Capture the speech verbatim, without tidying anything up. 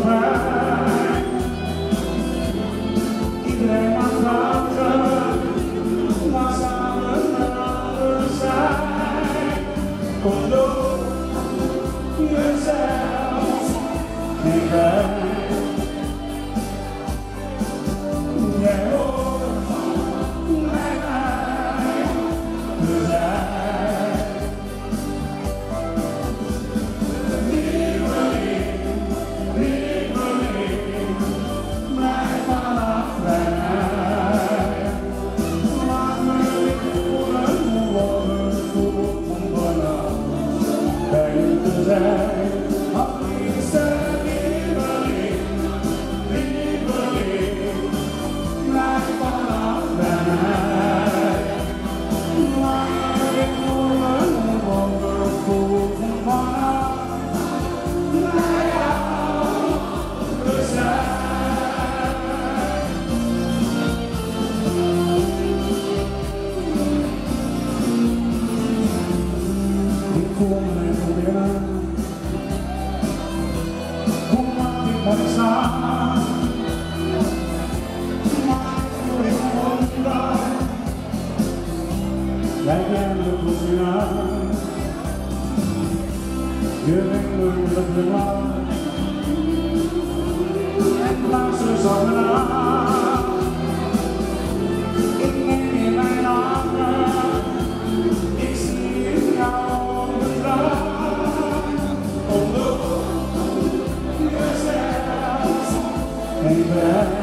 mij. Iedereen maakt fouten, maar samen we zijn. Kom door jezelf hierbij. Jij hoort bij mij te zijn. Lieveling, lieveling, blijf vanaf bij mij. Laat me niet voelen hoe het voelt om vanaf bij je te zijn. Ach, liefste lieveling, lieveling, blijf vanaf bij mij. Laat me niet voelen hoe het voelt om vanaf bij jou te zijn. Ik voel me even binnen. Hoe mag ik mooi staan? Maar ik voel ik wonder. Jij bent de koetsinaar. Je bent me de glimlach. En luister zo naar. Ik neem in mijn armen. Ik zie in jou bedrag. Kom door jezelf heen bij.